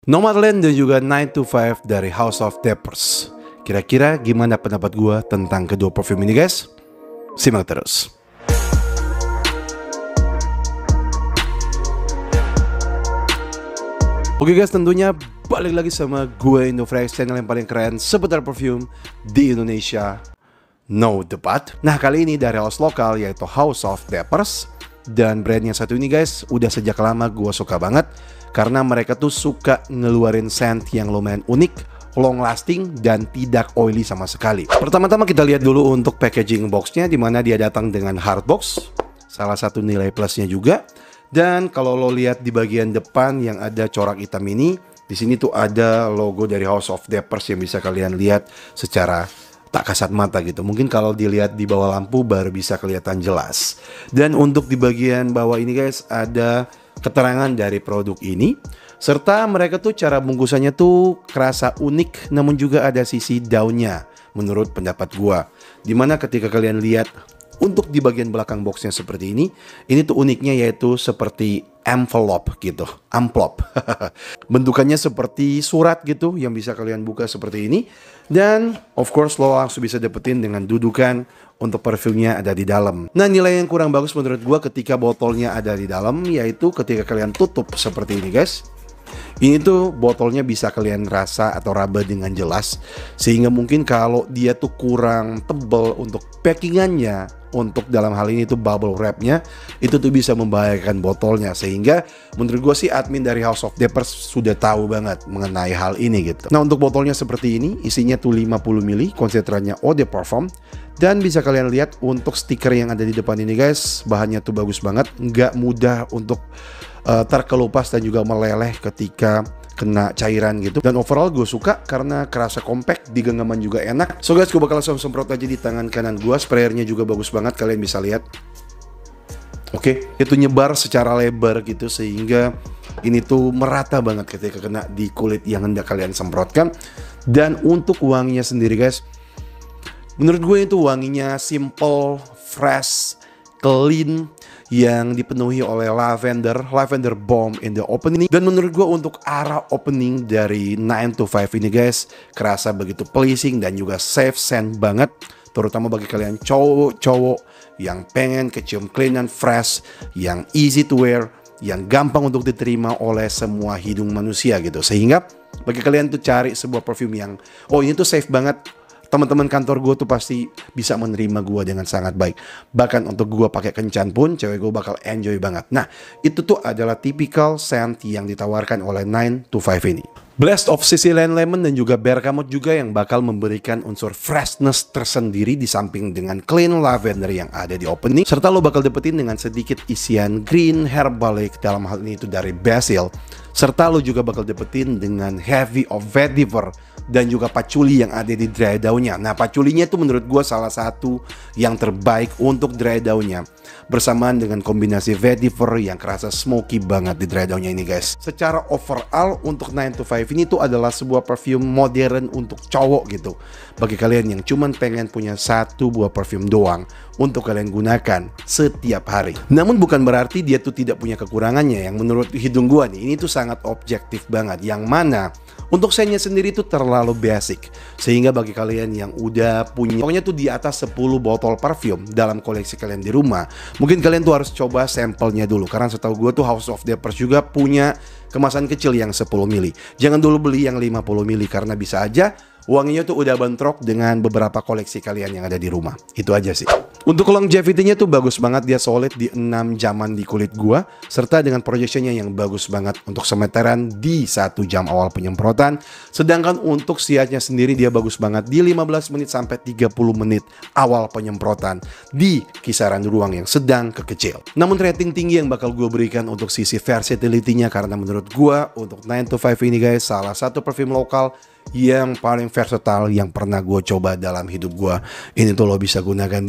Nomadland dan juga 9 to 5 dari House of Depers. Kira-kira gimana pendapat gue tentang kedua perfume ini guys? Simak terus. Oke guys, tentunya balik lagi sama gue Indofresh, channel yang paling keren seputar perfume di Indonesia. No debat. Nah, kali ini dari house lokal yaitu House of Depers. Dan brand yang satu ini guys, udah sejak lama gue suka banget karena mereka tuh suka ngeluarin scent yang lumayan unik, long lasting, dan tidak oily sama sekali. Pertama-tama kita lihat dulu untuk packaging boxnya, dimana dia datang dengan hard box, salah satu nilai plusnya juga. Dan kalau lo lihat di bagian depan yang ada corak hitam ini, di sini tuh ada logo dari House of Depers yang bisa kalian lihat secara tak kasat mata gitu. Mungkin kalau dilihat di bawah lampu baru bisa kelihatan jelas. Dan untuk di bagian bawah ini guys, ada keterangan dari produk ini, serta mereka tuh cara bungkusannya tuh kerasa unik, namun juga ada sisi daunnya menurut pendapat gua. Dimana ketika kalian lihat untuk di bagian belakang boxnya seperti ini tuh uniknya yaitu seperti envelope gitu, amplop. Bentukannya seperti surat gitu yang bisa kalian buka seperti ini. Dan of course lo langsung bisa dapetin dengan dudukan untuk parfumnya ada di dalam. Nah, nilai yang kurang bagus menurut gua ketika botolnya ada di dalam yaitu ketika kalian tutup seperti ini guys. Ini tuh botolnya bisa kalian rasa atau raba dengan jelas, sehingga mungkin kalau dia tuh kurang tebal untuk packingannya, untuk dalam hal ini tuh bubble wrapnya, itu tuh bisa membahayakan botolnya. Sehingga menurut gue sih admin dari House of Depers sudah tahu banget mengenai hal ini gitu. Nah, untuk botolnya seperti ini, isinya tuh 50 ml, konsentratnya eau de parfum. Dan bisa kalian lihat untuk stiker yang ada di depan ini guys, bahannya tuh bagus banget, nggak mudah untuk terkelupas dan juga meleleh ketika kena cairan gitu. Dan overall gue suka karena kerasa compact, di genggaman juga enak. So guys, gue bakal langsung semprot aja di tangan kanan gue. Sprayernya juga bagus banget, kalian bisa lihat. Oke, itu nyebar secara lebar gitu sehingga ini tuh merata banget ketika kena di kulit yang hendak kalian semprotkan. Dan untuk wanginya sendiri guys, menurut gue itu wanginya simple, fresh, clean, yang dipenuhi oleh lavender bomb in the opening. Dan menurut gue untuk arah opening dari 9 to 5 ini guys, kerasa begitu pleasing dan juga safe scent banget, terutama bagi kalian cowok-cowok yang pengen kecium clean and fresh, yang easy to wear, yang gampang untuk diterima oleh semua hidung manusia gitu. Sehingga bagi kalian tuh cari sebuah perfume yang ini tuh safe banget, teman-teman kantor gue tuh pasti bisa menerima gue dengan sangat baik. Bahkan untuk gue pakai kencan pun cewek gue bakal enjoy banget. Nah, itu tuh adalah typical scent yang ditawarkan oleh 9 to 5 ini. Blast of Sicilian Lemon dan juga bergamot juga yang bakal memberikan unsur freshness tersendiri di samping dengan clean lavender yang ada di opening. Serta lo bakal dapetin dengan sedikit isian green herbalic, dalam hal ini itu dari basil. Serta lo juga bakal dapetin dengan heavy of vetiver dan juga patchouli yang ada di dry daunnya. Nah, patchoulinya itu menurut gue salah satu yang terbaik untuk dry daunnya, bersamaan dengan kombinasi vetiver yang kerasa smoky banget di dry daunnya ini guys. Secara overall untuk 9 to 5 ini tuh adalah sebuah perfume modern untuk cowok gitu. Bagi kalian yang cuman pengen punya satu buah perfume doang untuk kalian gunakan setiap hari. Namun bukan berarti dia tuh tidak punya kekurangannya. Yang menurut hidung gua nih, ini tuh sangat objektif banget. Yang mana untuk scentnya sendiri tuh terlalu basic, sehingga bagi kalian yang udah punya pokoknya tuh di atas 10 botol parfum dalam koleksi kalian di rumah, mungkin kalian tuh harus coba sampelnya dulu. Karena setahu gue tuh House of Depers juga punya kemasan kecil yang 10 ml. Jangan dulu beli yang 50 ml karena bisa aja wanginya tuh udah bentrok dengan beberapa koleksi kalian yang ada di rumah. Itu aja sih. Untuk longevity-nya tuh bagus banget, dia solid di 6 jaman di kulit gua, serta dengan projectionnya yang bagus banget untuk semeteran di 1 jam awal penyemprotan. Sedangkan untuk siatnya sendiri dia bagus banget di 15 menit sampai 30 menit awal penyemprotan di kisaran ruang yang sedang ke kecil. Namun rating tinggi yang bakal gua berikan untuk sisi versatility-nya, karena menurut gua untuk 9 to 5 ini guys, salah satu perfume lokal yang paling versatile yang pernah gue coba dalam hidup gue. Ini tuh lo bisa gunakan di semua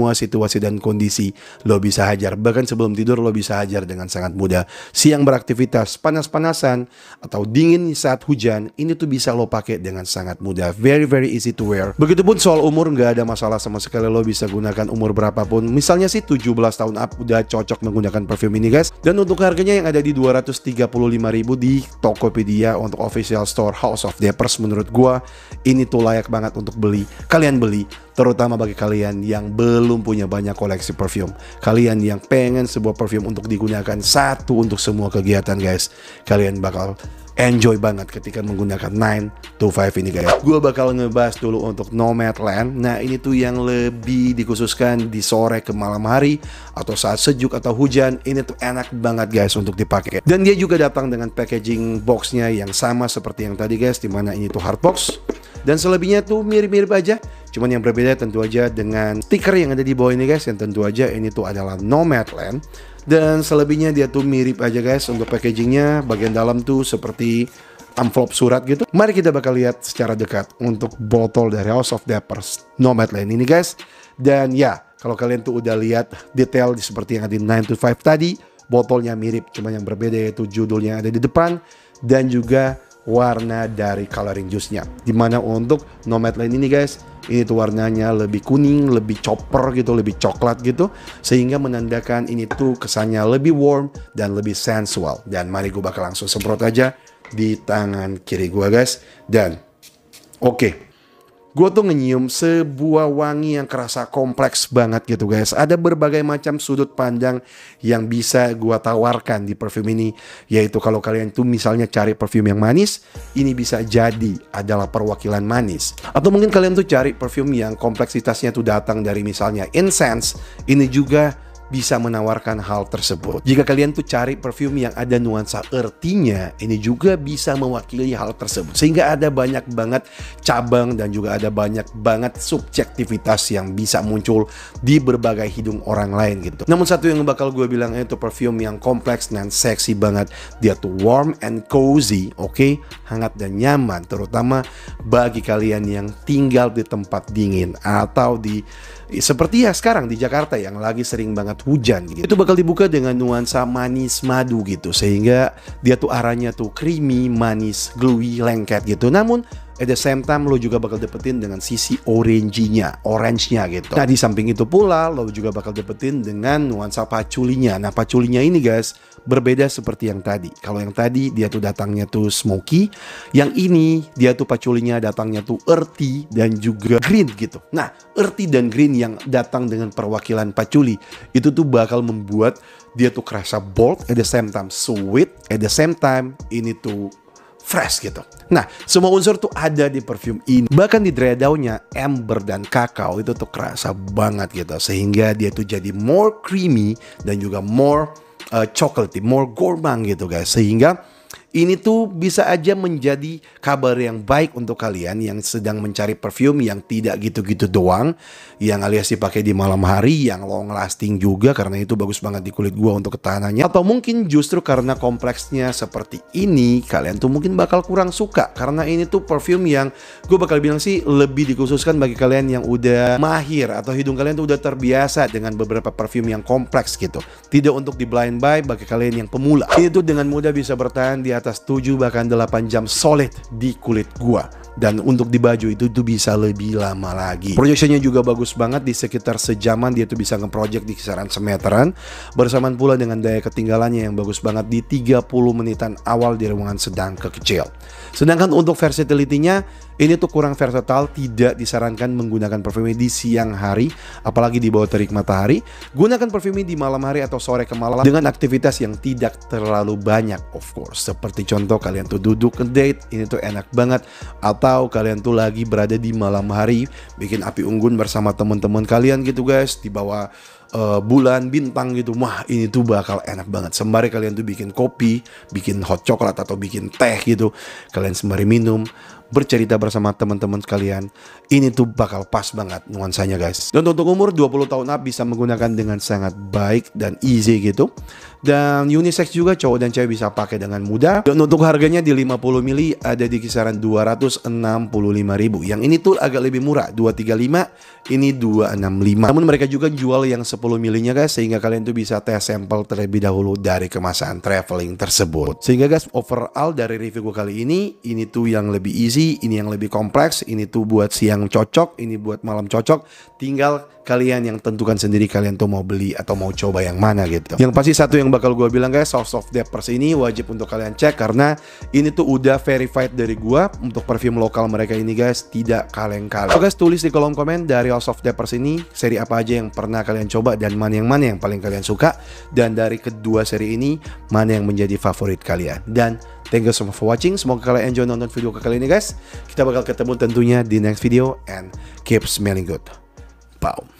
semua situasi dan kondisi lo bisa hajar. Bahkan sebelum tidur lo bisa hajar dengan sangat mudah. Siang beraktivitas, panas-panasan atau dingin saat hujan, ini tuh bisa lo pakai dengan sangat mudah. Very very easy to wear. Begitupun soal umur, nggak ada masalah sama sekali, lo bisa gunakan umur berapapun. Misalnya sih 17 tahun up udah cocok menggunakan perfume ini guys. Dan untuk harganya yang ada di 235.000 di Tokopedia untuk official store House of Dapers, menurut gua ini tuh layak banget untuk beli. Kalian beli, terutama bagi kalian yang belum punya banyak koleksi perfume. Kalian yang pengen sebuah perfume untuk digunakan satu untuk semua kegiatan guys. Kalian bakal enjoy banget ketika menggunakan 9 to 5 ini guys. Gue bakal ngebahas dulu untuk Nomadland. Nah ini tuh yang lebih dikhususkan di sore ke malam hari atau saat sejuk atau hujan. Ini tuh enak banget guys untuk dipakai. Dan dia juga datang dengan packaging boxnya yang sama seperti yang tadi guys, dimana ini tuh hard box. Dan selebihnya tuh mirip-mirip aja. Cuman yang berbeda tentu aja dengan stiker yang ada di bawah ini guys, yang tentu aja ini tuh adalah Nomadland. Dan selebihnya dia tuh mirip aja guys untuk packagingnya. Bagian dalam tuh seperti amplop surat gitu. Mari kita bakal lihat secara dekat untuk botol dari House of Dapers Nomadland ini guys. Dan ya, kalau kalian tuh udah lihat detail seperti yang ada di 9 to 5 tadi, botolnya mirip, cuma yang berbeda yaitu judulnya ada di depan dan juga warna dari coloring juice-nya. Dimana untuk Nomadland ini guys, ini tuh warnanya lebih kuning, lebih chopper gitu, lebih coklat gitu, sehingga menandakan ini tuh kesannya lebih warm dan lebih sensual. Dan mari gue bakal langsung semprot aja di tangan kiri gue guys. Dan oke, gue tuh nyium sebuah wangi yang kerasa kompleks banget gitu guys. Ada berbagai macam sudut pandang yang bisa gue tawarkan di perfume ini. Yaitu kalau kalian tuh misalnya cari perfume yang manis, ini bisa jadi adalah perwakilan manis. Atau mungkin kalian tuh cari perfume yang kompleksitasnya tuh datang dari misalnya incense, ini juga bisa menawarkan hal tersebut. Jika kalian tuh cari perfume yang ada nuansa earthy-nya, ini juga bisa mewakili hal tersebut. Sehingga ada banyak banget cabang dan juga ada banyak banget subjektivitas yang bisa muncul di berbagai hidung orang lain gitu. Namun satu yang bakal gue bilang itu perfume yang kompleks dan seksi banget. Dia tuh warm and cozy, oke? Hangat dan nyaman, terutama bagi kalian yang tinggal di tempat dingin atau di seperti ya sekarang di Jakarta yang lagi sering banget hujan gitu. Itu bakal dibuka dengan nuansa manis madu gitu, sehingga dia tuh arahnya tuh creamy, manis, gluey, lengket gitu. Namun at the same time lo juga bakal dapetin dengan sisi orange-nya gitu. Nah di samping itu pula lo juga bakal dapetin dengan nuansa paculinya. Nah paculinya ini guys berbeda seperti yang tadi. Kalau yang tadi dia tuh datangnya tuh smoky, yang ini dia tuh paculinya datangnya tuh earthy dan juga green gitu. Nah earthy dan green yang datang dengan perwakilan patchouli itu tuh bakal membuat dia tuh kerasa bold, at the same time sweet, at the same time ini tuh fresh gitu. Nah, semua unsur tuh ada di perfume ini. Bahkan di dry down-nya, amber dan kakao itu tuh kerasa banget gitu. Sehingga dia tuh jadi more creamy dan juga more chocolatey, more gourmand gitu guys. Sehingga ini tuh bisa aja menjadi kabar yang baik untuk kalian yang sedang mencari perfume yang tidak gitu-gitu doang, yang alias dipakai di malam hari, yang long lasting juga karena itu bagus banget di kulit gua untuk ketahanannya. Atau mungkin justru karena kompleksnya seperti ini, kalian tuh mungkin bakal kurang suka karena ini tuh perfume yang gue bakal bilang sih lebih dikhususkan bagi kalian yang udah mahir atau hidung kalian tuh udah terbiasa dengan beberapa perfume yang kompleks gitu. Tidak untuk di blind buy bagi kalian yang pemula. Ini tuh dengan mudah bisa bertahan di atas 7 bahkan 8 jam solid di kulit gua. Dan untuk di baju itu tuh bisa lebih lama lagi. Projectionnya juga bagus banget, di sekitar sejaman dia tuh bisa nge-project di kisaran semeteran. Bersamaan pula dengan daya ketinggalannya yang bagus banget di 30 menitan awal di ruangan sedang ke kecil. Sedangkan untuk versatility-nya ini tuh kurang versatile, tidak disarankan menggunakan perfume di siang hari, apalagi di bawah terik matahari. Gunakan perfume di malam hari atau sore ke malam dengan aktivitas yang tidak terlalu banyak, of course. Seperti contoh kalian tuh duduk ngedate, ini tuh enak banget. Atau kalian tuh lagi berada di malam hari, bikin api unggun bersama teman-teman kalian gitu guys, di bawah bulan bintang gitu. Wah ini tuh bakal enak banget. Sembari kalian tuh bikin kopi, bikin hot coklat atau bikin teh gitu, kalian sembari minum, bercerita bersama teman-teman sekalian, ini tuh bakal pas banget nuansanya guys. Dan untuk umur 20 tahun up bisa menggunakan dengan sangat baik dan easy gitu. Dan unisex juga, cowok dan cewek bisa pakai dengan mudah. Dan untuk harganya di 50 mili ada di kisaran 265.000. Yang ini tuh agak lebih murah, 235, ini 265. Namun mereka juga jual yang 10 milinya guys, sehingga kalian tuh bisa tes sampel terlebih dahulu dari kemasan traveling tersebut. Sehingga guys, overall dari review gue kali ini tuh yang lebih easy, ini yang lebih kompleks, ini tuh buat siang cocok, ini buat malam cocok. Tinggal kalian yang tentukan sendiri kalian tuh mau beli atau mau coba yang mana gitu. Yang pasti satu yang bakal gue bilang guys, House of Depers ini wajib untuk kalian cek karena ini tuh udah verified dari gua untuk perfume lokal mereka ini guys, tidak kaleng-kaleng. So guys, tulis di kolom komen dari House of Depers ini seri apa aja yang pernah kalian coba dan mana yang paling kalian suka, dan dari kedua seri ini mana yang menjadi favorit kalian. Dan thank you so much for watching. Semoga kalian enjoy nonton video kali ini guys. Kita bakal ketemu tentunya di next video and keep smelling good. Bye.